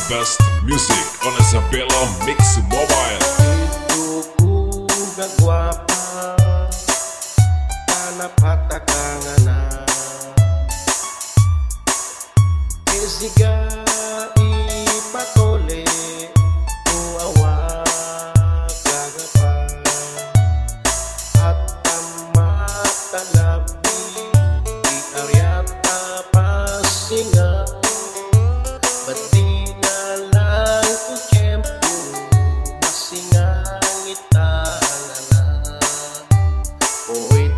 best music on Isabella Mix Mobile. Hidupku gagwapa Panapatakanganan Isiga ipatole Uawa gagapa At tamatalabi Di aryata pasinga Ba't di na lang ko tiyempo Masingang italala O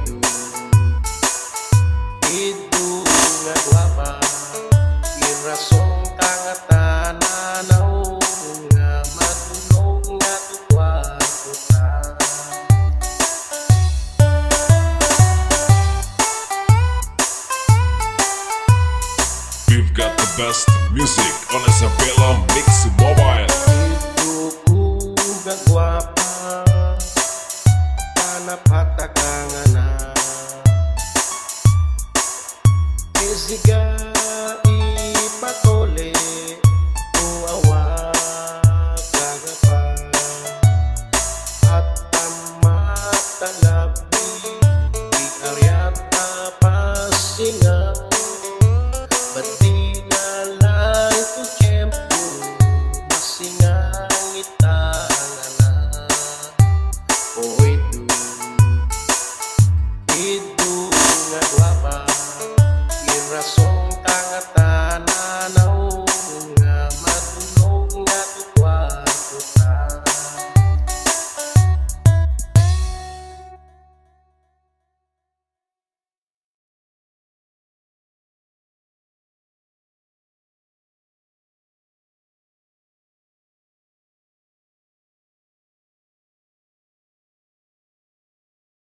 itu nga guwapa Irasong tangatananaw Nga matulog nga tukwa-tuka We've got the best music on Isabella Mix Mobile. Hidupku gagwapa Panapatakanganan Isiga ipatole Uawa gagapa At tamatalabi Di aryata pasinga Ba't di na lang ko tiyempo Masingang italala O itu nga guwapa